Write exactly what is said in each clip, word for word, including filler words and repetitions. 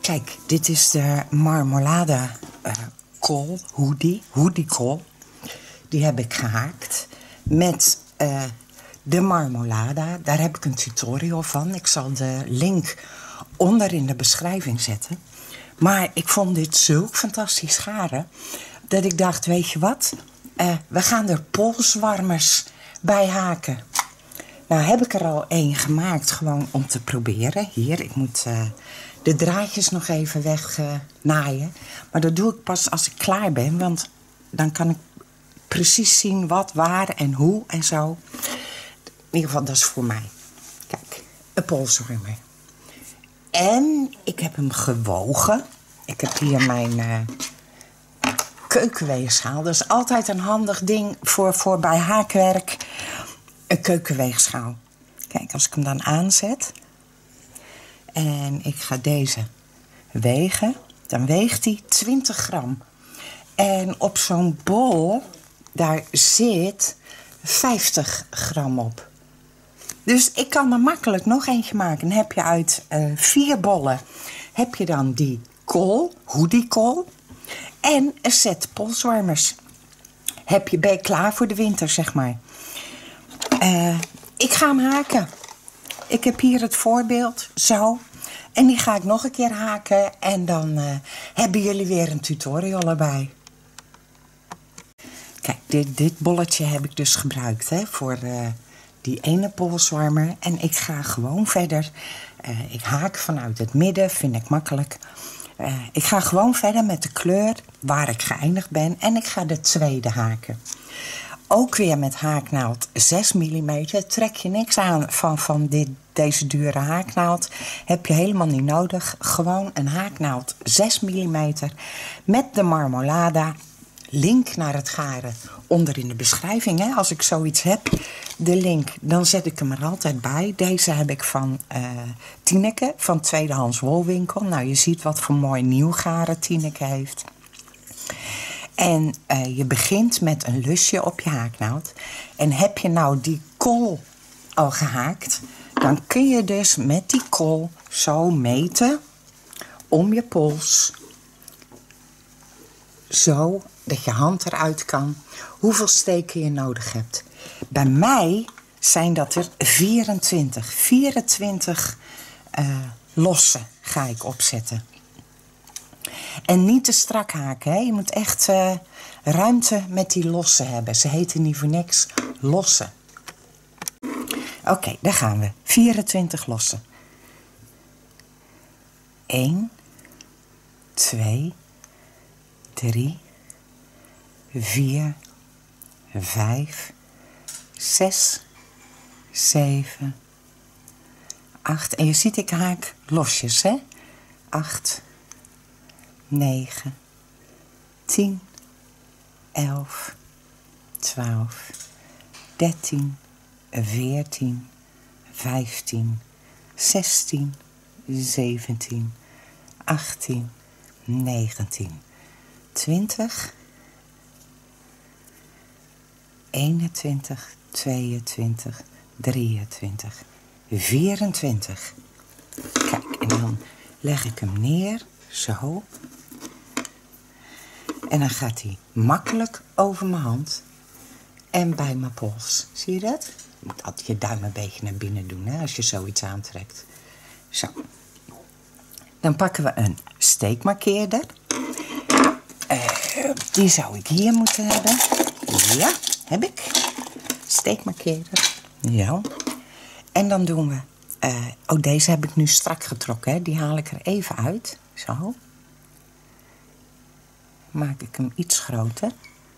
Kijk, dit is de marmolade uh, kool, hoodie, hoodie kool. Die heb ik gehaakt met uh, de marmolada. Daar heb ik een tutorial van. Ik zal de link onder in de beschrijving zetten. Maar ik vond dit zulk fantastisch garen, dat ik dacht, weet je wat? Uh, we gaan er polswarmers bij haken. Nou heb ik er al één gemaakt, gewoon om te proberen. Hier, ik moet uh, de draadjes nog even weg uh, naaien. Maar dat doe ik pas als ik klaar ben, want dan kan ik precies zien wat, waar en hoe en zo. In ieder geval, dat is voor mij. Kijk, een polswarmer. En ik heb hem gewogen. Ik heb hier mijn uh, keukenweegschaal. Dat is altijd een handig ding voor, voor bij haakwerk. Een keukenweegschaal. Kijk, als ik hem dan aanzet en ik ga deze wegen, dan weegt hij twintig gram. En op zo'n bol, daar zit vijftig gram op. Dus ik kan er makkelijk nog eentje maken. Dan heb je uit uh, vier bollen, heb je dan die kool, hoodiekool, en een set polswarmers. Heb je, ben je klaar voor de winter, zeg maar. Uh, ik ga hem haken. Ik heb hier het voorbeeld, zo. En die ga ik nog een keer haken. En dan uh, hebben jullie weer een tutorial erbij. Kijk, dit, dit bolletje heb ik dus gebruikt, hè, voor uh, die ene polswarmer. En ik ga gewoon verder. Uh, ik haak vanuit het midden, vind ik makkelijk. Uh, ik ga gewoon verder met de kleur waar ik geëindigd ben. En ik ga de tweede haken. Ook weer met haaknaald zes millimeter. Trek je niks aan van, van dit, deze dure haaknaald. Heb je helemaal niet nodig. Gewoon een haaknaald zes millimeter. Met de marmolada. Link naar het garen onder in de beschrijving. Hè. Als ik zoiets heb, de link, dan zet ik hem er altijd bij. Deze heb ik van uh, Tineke, van Tweedehands Wolwinkel. Nou, je ziet wat voor mooi nieuw garen Tineke heeft. En uh, je begint met een lusje op je haaknaald. En heb je nou die kool al gehaakt, dan kun je dus met die kool zo meten om je pols. Zo dat je hand eruit kan. Hoeveel steken je nodig hebt. Bij mij zijn dat er vierentwintig. vierentwintig uh, losse ga ik opzetten. En niet te strak haken. Hè? Je moet echt uh, ruimte met die losse hebben. Ze heten niet voor niks losse. Oké, okay, daar gaan we. vierentwintig losse. één, twee, drie, vier, vijf, zes, zeven, acht. En je ziet, ik haak losjes, hè? acht, negen, tien, elf, twaalf, dertien, veertien, vijftien, zestien, zeventien, achttien, negentien, twintig, eenentwintig, tweeëntwintig, drieëntwintig, vierentwintig. Kijk, en dan leg ik hem neer, zo. En dan gaat hij makkelijk over mijn hand en bij mijn pols. Zie je dat? Je moet altijd je duim een beetje naar binnen doen, hè, als je zoiets aantrekt. Zo. Dan pakken we een steekmarkeerder. Uh, die zou ik hier moeten hebben. Ja, heb ik. Steekmarkeerder. Ja. En dan doen we... Uh, oh, deze heb ik nu strak getrokken, hè. Die haal ik er even uit. Zo. Maak ik hem iets groter.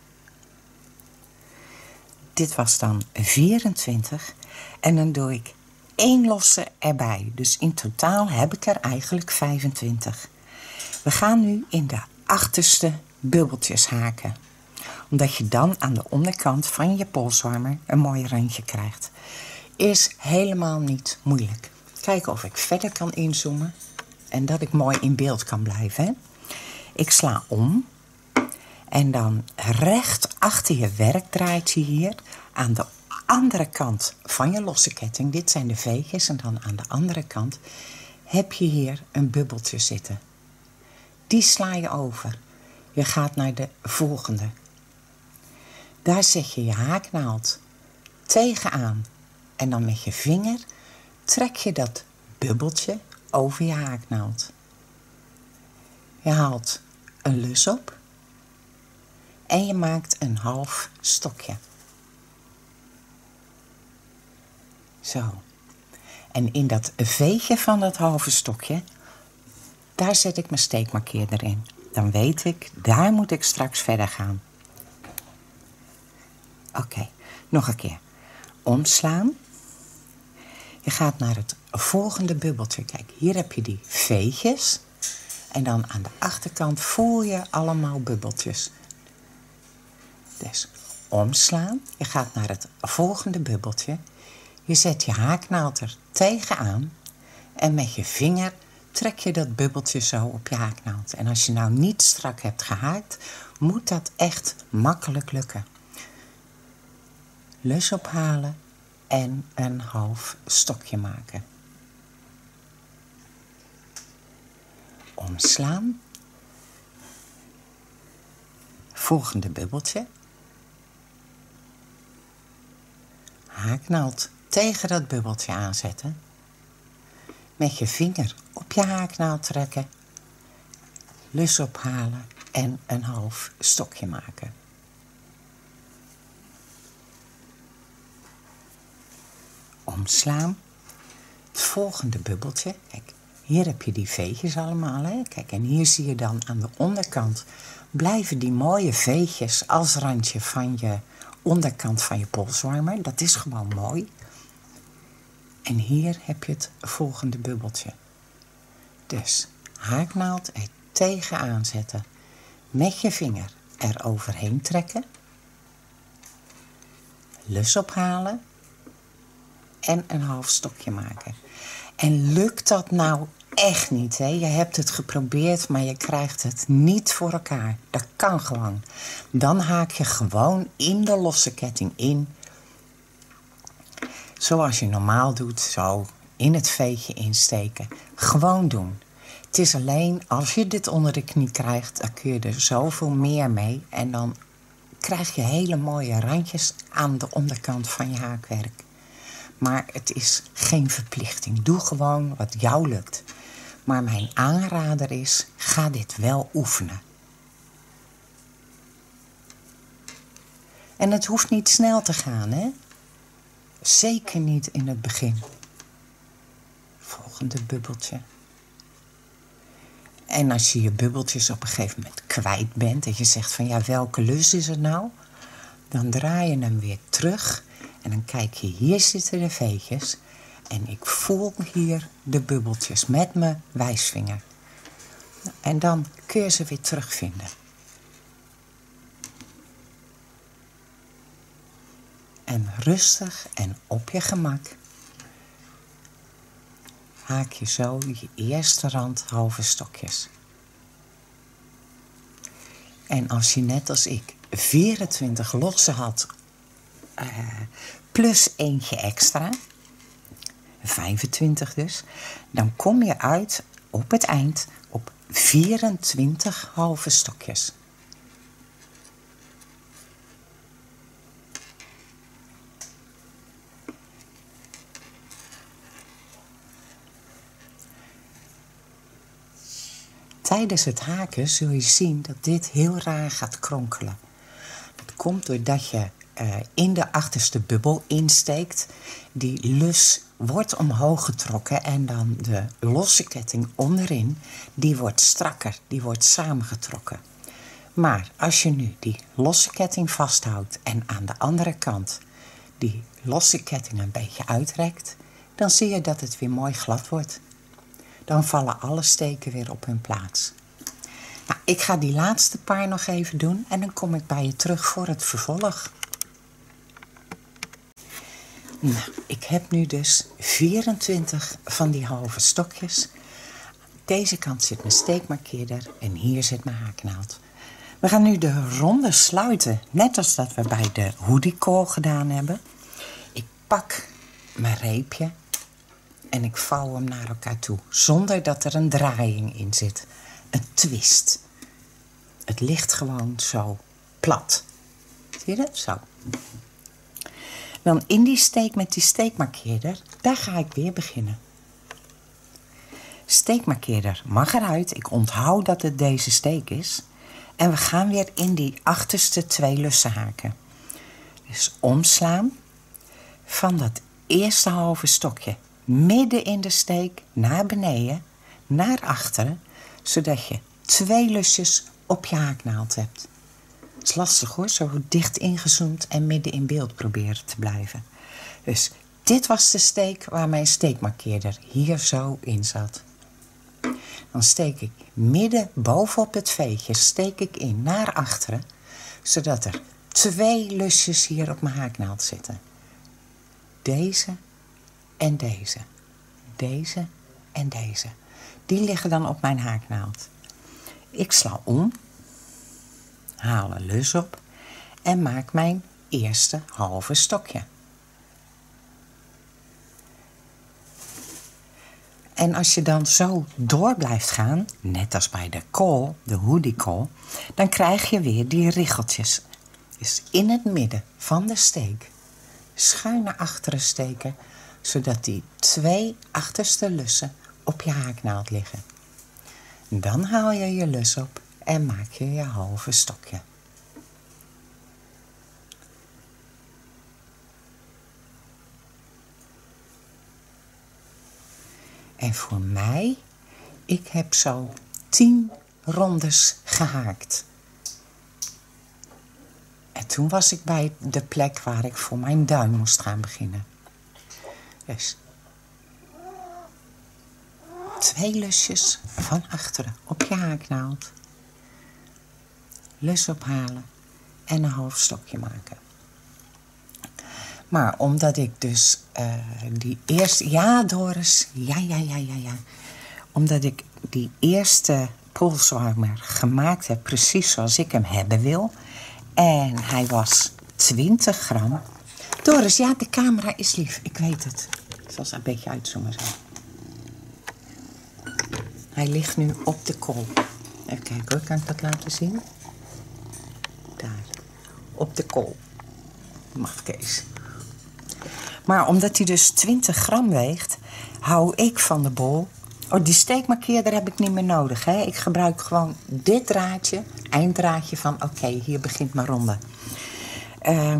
Dit was dan vierentwintig. En dan doe ik één losse erbij. Dus in totaal heb ik er eigenlijk vijfentwintig. We gaan nu in de achterste bubbeltjes haken. Omdat je dan aan de onderkant van je polswarmer een mooi randje krijgt. Is helemaal niet moeilijk. Kijken of ik verder kan inzoomen. En dat ik mooi in beeld kan blijven. Hè? Ik sla om. En dan recht achter je werkdraadje hier. Aan de andere kant van je losse ketting. Dit zijn de veetjes. En dan aan de andere kant heb je hier een bubbeltje zitten. Die sla je over. Je gaat naar de volgende. Daar zet je je haaknaald tegenaan. En dan met je vinger trek je dat bubbeltje over je haaknaald. Je haalt een lus op. En je maakt een half stokje. Zo. En in dat veetje van dat halve stokje, daar zet ik mijn steekmarkeerder in. Dan weet ik, daar moet ik straks verder gaan. Oké, okay, nog een keer. Omslaan. Je gaat naar het volgende bubbeltje. Kijk, hier heb je die veetjes. En dan aan de achterkant voel je allemaal bubbeltjes. Dus omslaan. Je gaat naar het volgende bubbeltje. Je zet je haaknaald er tegenaan. En met je vinger trek je dat bubbeltje zo op je haaknaald. En als je nou niet strak hebt gehaakt, moet dat echt makkelijk lukken. Lus ophalen en een half stokje maken. Omslaan. Volgende bubbeltje. Haaknaald tegen dat bubbeltje aanzetten. Met je vinger op je haaknaald trekken. Lus ophalen en een half stokje maken. Omslaan. Het volgende bubbeltje. Kijk, hier heb je die veetjes allemaal. Hè? Kijk, en hier zie je dan aan de onderkant blijven die mooie veetjes als randje van je onderkant van je polswarmer. Dat is gewoon mooi. En hier heb je het volgende bubbeltje. Dus haaknaald er tegenaan zetten. Met je vinger er overheen trekken. Lus ophalen. En een half stokje maken. En lukt dat nou echt niet, hè? Je hebt het geprobeerd, maar je krijgt het niet voor elkaar. Dat kan gewoon. Dan haak je gewoon in de losse ketting in. Zoals je normaal doet, zo in het veetje insteken. Gewoon doen. Het is alleen, als je dit onder de knie krijgt, dan kun je er zoveel meer mee. En dan krijg je hele mooie randjes aan de onderkant van je haakwerk. Maar het is geen verplichting. Doe gewoon wat jou lukt. Maar mijn aanrader is, ga dit wel oefenen. En het hoeft niet snel te gaan, hè? Zeker niet in het begin. Volgende bubbeltje. En als je je bubbeltjes op een gegeven moment kwijt bent en je zegt van ja, welke lus is het nou? Dan draai je hem weer terug en dan kijk je, hier zitten de veetjes en ik voel hier de bubbeltjes met mijn wijsvinger. En dan kun je ze weer terugvinden. En rustig en op je gemak haak je zo je eerste rand halve stokjes. En als je net als ik vierentwintig losse had, uh, plus eentje extra, vijfentwintig dus, dan kom je uit op het eind op vierentwintig halve stokjes. Tijdens het haken zul je zien dat dit heel raar gaat kronkelen. Dat komt doordat je uh, in de achterste bubbel insteekt. Die lus wordt omhoog getrokken en dan de losse ketting onderin, die wordt strakker, die wordt samengetrokken. Maar als je nu die losse ketting vasthoudt en aan de andere kant die losse ketting een beetje uitrekt, dan zie je dat het weer mooi glad wordt. Dan vallen alle steken weer op hun plaats. Nou, ik ga die laatste paar nog even doen en dan kom ik bij je terug voor het vervolg. Nou, ik heb nu dus vierentwintig van die halve stokjes. Deze kant zit mijn steekmarkeerder en hier zit mijn haaknaald. We gaan nu de ronde sluiten, net als dat we bij de hoodie-kool gedaan hebben. Ik pak mijn reepje en ik vouw hem naar elkaar toe, zonder dat er een draaiing in zit. een twist. Het ligt gewoon zo plat. Zie je dat? Zo. Dan in die steek met die steekmarkeerder, daar ga ik weer beginnen. Steekmarkeerder mag eruit. Ik onthoud dat het deze steek is. En we gaan weer in die achterste twee lussen haken. Dus omslaan van dat eerste halve stokje midden in de steek naar beneden, naar achteren, zodat je twee lusjes op je haaknaald hebt. Het is lastig hoor, zo dicht ingezoomd en midden in beeld proberen te blijven. Dus dit was de steek waar mijn steekmarkeerder hier zo in zat. Dan steek ik midden bovenop het veetje steek ik in naar achteren, zodat er twee lusjes hier op mijn haaknaald zitten. Deze en deze. Deze en deze. Die liggen dan op mijn haaknaald. Ik sla om, haal een lus op en maak mijn eerste halve stokje. En als je dan zo door blijft gaan, net als bij de kool, de hoediekool, dan krijg je weer die riggeltjes. Dus in het midden van de steek schuin naar achteren steken, zodat die twee achterste lussen op je haaknaald liggen. Dan haal je je lus op en maak je je halve stokje. En voor mij, ik heb zo tien rondes gehaakt. En toen was ik bij de plek waar ik voor mijn duim moest gaan beginnen. Dus twee lusjes van achteren op je haaknaald. Lus ophalen en een half stokje maken. Maar omdat ik dus uh, die eerste... Ja, Doris. Ja, ja, ja, ja, ja. Omdat ik die eerste polswarmer gemaakt heb precies zoals ik hem hebben wil. En hij was twintig gram. Doris, ja, de camera is lief. Ik weet het. Ik zal ze een beetje uitzoomen zo. Hij ligt nu op de kool. Even kijken hoor, kan ik dat laten zien? Daar. Op de kool. Mafkees. Maar omdat hij dus twintig gram weegt, hou ik van de bol. Oh, die steekmarkeerder heb ik niet meer nodig. Hè? Ik gebruik gewoon dit draadje, einddraadje van oké, okay, hier begint mijn ronde. Uh,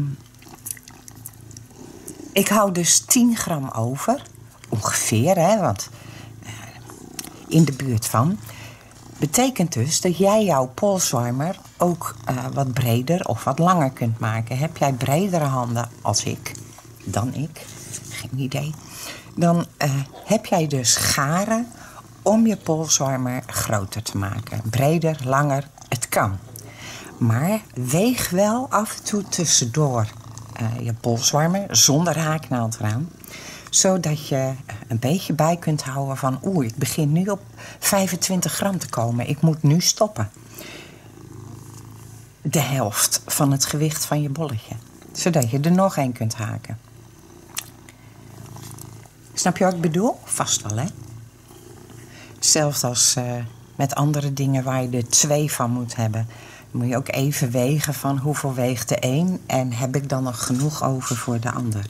ik hou dus tien gram over. Ongeveer, hè, want uh, in de buurt van. Betekent dus dat jij jouw polswarmer ook uh, wat breder of wat langer kunt maken. Heb jij bredere handen als ik, dan ik, geen idee. Dan uh, heb jij dus garen om je polswarmer groter te maken. Breder, langer, het kan. Maar weeg wel af en toe tussendoor uh, je polswarmer zonder haaknaald eraan. Zodat je een beetje bij kunt houden van oeh, ik begin nu op vijfentwintig gram te komen. Ik moet nu stoppen. De helft van het gewicht van je bolletje. Zodat je er nog één kunt haken. Snap je wat ik bedoel? Vast wel, hè? Hetzelfde als uh, met andere dingen waar je er twee van moet hebben. Dan moet je ook even wegen van hoeveel weegt de een en heb ik dan nog genoeg over voor de ander.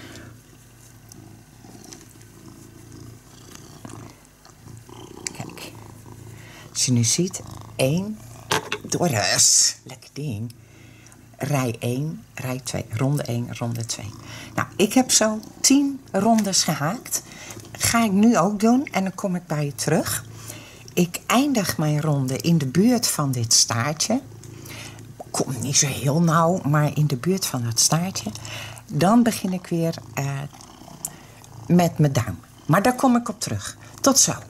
Kijk. Als je nu ziet, één, Doris, lekker ding. Rij één, rij twee, ronde één, ronde twee. Nou, ik heb zo tien rondes gehaakt. Ga ik nu ook doen en dan kom ik bij je terug. Ik eindig mijn ronde in de buurt van dit staartje. Kom niet zo heel nauw, maar in de buurt van het staartje. Dan begin ik weer uh, met mijn duim. Maar daar kom ik op terug. Tot zo.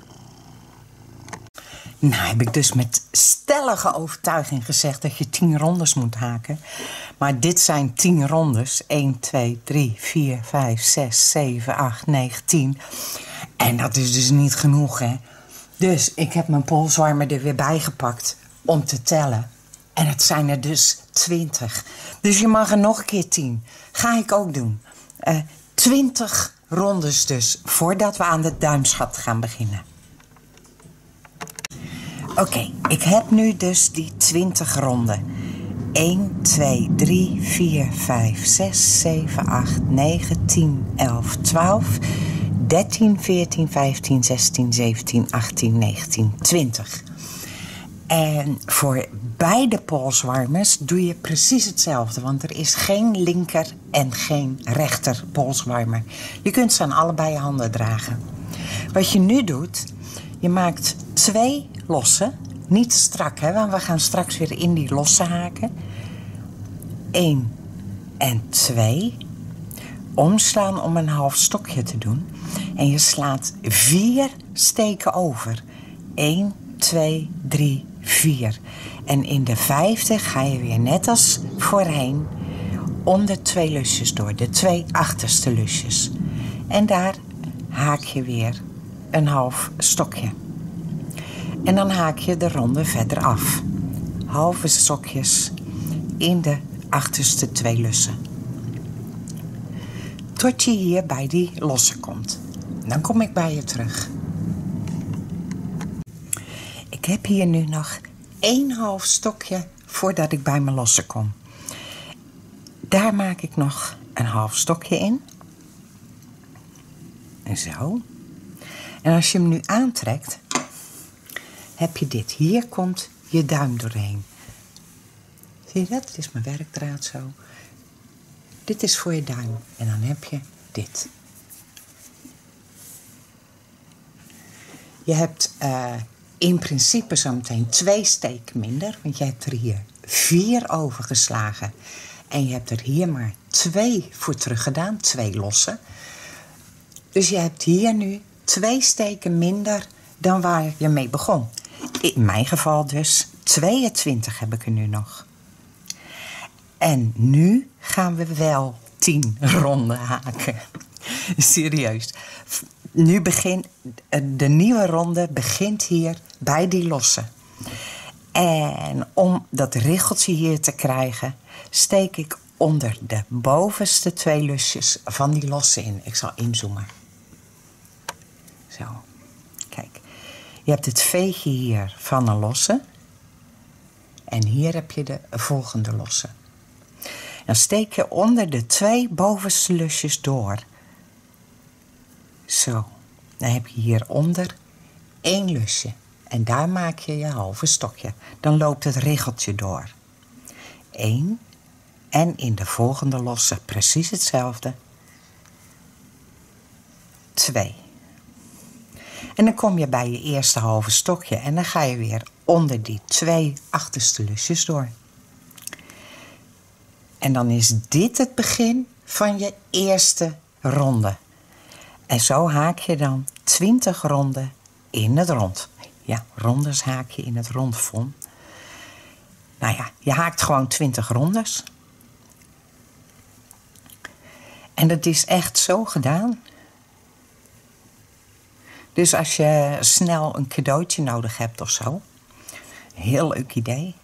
Nou heb ik dus met stellige overtuiging gezegd dat je tien rondes moet haken. Maar dit zijn tien rondes. één, twee, drie, vier, vijf, zes, zeven, acht, negen, tien. En dat is dus niet genoeg, hè. Dus ik heb mijn polswarmer er weer bij gepakt om te tellen. En het zijn er dus twintig. Dus je mag er nog een keer tien. Ga ik ook doen. Uh, twintig rondes dus, voordat we aan de duimschat gaan beginnen. Oké, okay, ik heb nu dus die twintig ronden. één, twee, drie, vier, vijf, zes, zeven, acht, negen, tien, elf, twaalf, dertien, veertien, vijftien, zestien, zeventien, achttien, negentien, twintig. En voor beide polswarmers doe je precies hetzelfde. Want er is geen linker en geen rechter polswarmer. Je kunt ze aan allebei je handen dragen. Wat je nu doet, je maakt twee losse. Niet te strak, hè, want we gaan straks weer in die losse haken. Eén en twee. Omslaan om een half stokje te doen. En je slaat vier steken over. Eén, twee, drie, vier. En in de vijfde ga je weer net als voorheen onder twee lusjes door. De twee achterste lusjes. En daar haak je weer een half stokje. En dan haak je de ronde verder af. Halve stokjes in de achterste twee lussen. Tot je hier bij die losse komt. Dan kom ik bij je terug. Ik heb hier nu nog één half stokje voordat ik bij mijn losse kom. Daar maak ik nog een half stokje in. En zo. En als je hem nu aantrekt, heb je dit. Hier komt je duim doorheen. Zie je dat? Dit is mijn werkdraad zo. Dit is voor je duim. En dan heb je dit. Je hebt uh, in principe zometeen twee steken minder. Want je hebt er hier vier overgeslagen. En je hebt er hier maar twee voor teruggedaan. Twee losse. Dus je hebt hier nu twee steken minder dan waar je mee begon. In mijn geval dus tweeëntwintig heb ik er nu nog. En nu gaan we wel tien ronden haken. Serieus. Nu begint de nieuwe ronde begint hier bij die losse. En om dat riggeltje hier te krijgen, steek ik onder de bovenste twee lusjes van die losse in. Ik zal inzoomen. Zo. Kijk. Je hebt het veegje hier van een losse. En hier heb je de volgende losse. Dan steek je onder de twee bovenste lusjes door. Zo. Dan heb je hieronder één lusje. En daar maak je je halve stokje. Dan loopt het riggeltje door. Eén. En in de volgende losse precies hetzelfde. Twee. En dan kom je bij je eerste halve stokje. En dan ga je weer onder die twee achterste lusjes door. En dan is dit het begin van je eerste ronde. En zo haak je dan twintig ronden in het rond. Ja, rondes haak je in het rond, Von. Nou ja, je haakt gewoon twintig rondes. En dat is echt zo gedaan. Dus als je snel een cadeautje nodig hebt of zo. Heel leuk idee.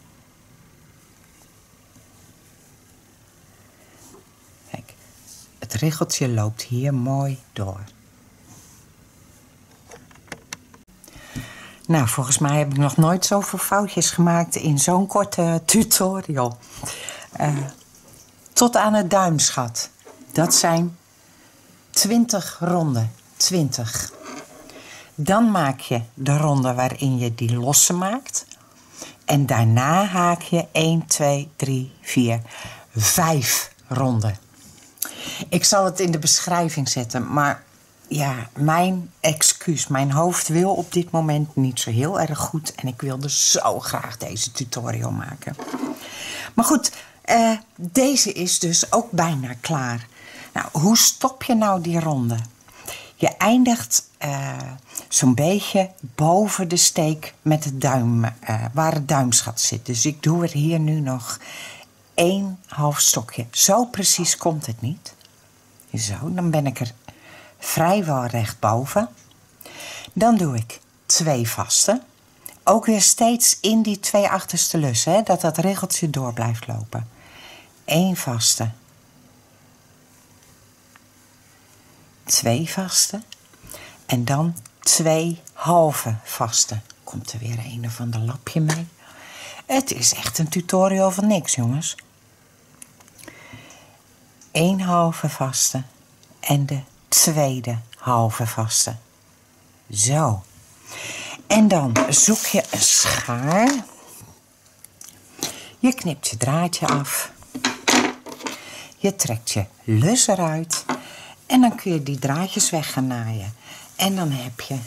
Kijk, het riggeltje loopt hier mooi door. Nou, volgens mij heb ik nog nooit zoveel foutjes gemaakt in zo'n korte tutorial. Uh, tot aan het duimschat. Dat zijn twintig ronden. twintig. Dan maak je de ronde waarin je die losse maakt. En daarna haak je één, twee, drie, vier, vijf ronden. Ik zal het in de beschrijving zetten, maar ja, mijn excuus. Mijn hoofd wil op dit moment niet zo heel erg goed. En ik wilde zo graag deze tutorial maken. Maar goed, uh, deze is dus ook bijna klaar. Nou, hoe stop je nou die ronde? Je eindigt uh, zo'n beetje boven de steek met het duim, uh, waar het duimschat zit. Dus ik doe er hier nu nog één half stokje. Zo precies komt het niet. Zo, dan ben ik er vrijwel recht boven. Dan doe ik twee vaste. Ook weer steeds in die twee achterste lussen, hè, dat dat riggeltje door blijft lopen. Eén vaste. Twee vaste. En dan twee halve vaste. komt er weer een of ander lapje mee. Het is echt een tutorial van niks, jongens. Eén halve vaste en de tweede halve vaste. Zo. En dan zoek je een schaar. Je knipt je draadje af. Je trekt je lus eruit. En dan kun je die draadjes weg gaan naaien. En dan heb je...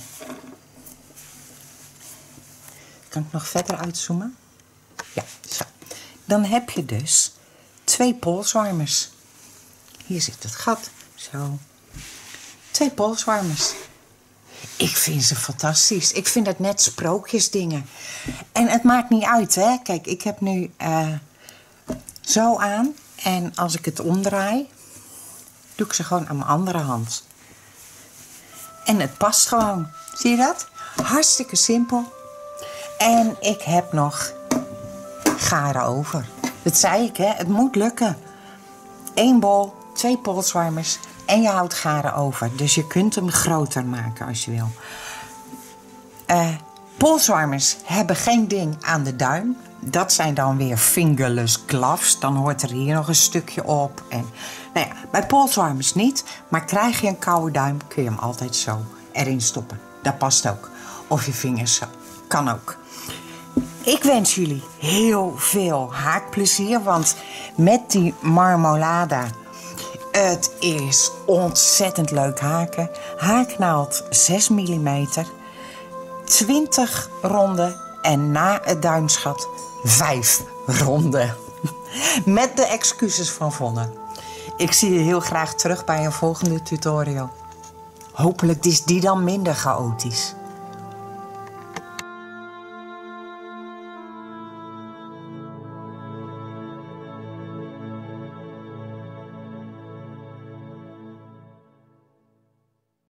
Kan ik nog verder uitzoomen? Ja, zo. Dan heb je dus twee polswarmers. Hier zit het gat. Zo. Twee polswarmers. Ik vind ze fantastisch. Ik vind het net sprookjesdingen. En het maakt niet uit, hè. Kijk, ik heb nu uh, zo aan. En als ik het omdraai, doe ik ze gewoon aan mijn andere hand. En het past gewoon. Zie je dat? Hartstikke simpel. En ik heb nog garen over. Dat zei ik, hè. Het moet lukken. Eén bol, twee polswarmers en je houdt garen over. Dus je kunt hem groter maken als je wil. Uh, polswarmers hebben geen ding aan de duim. Dat zijn dan weer fingerless gloves. Dan hoort er hier nog een stukje op. En, nou ja, bij polswarmers niet. Maar krijg je een koude duim, kun je hem altijd zo erin stoppen. Dat past ook. Of je vingers zo. Kan ook. Ik wens jullie heel veel haakplezier. Want met die marmolada... Het is ontzettend leuk haken. Haaknaald zes millimeter. twintig ronden. En na het duimschat vijf ronden. Met de excuses van Vonne. Ik zie je heel graag terug bij een volgende tutorial. Hopelijk is die dan minder chaotisch.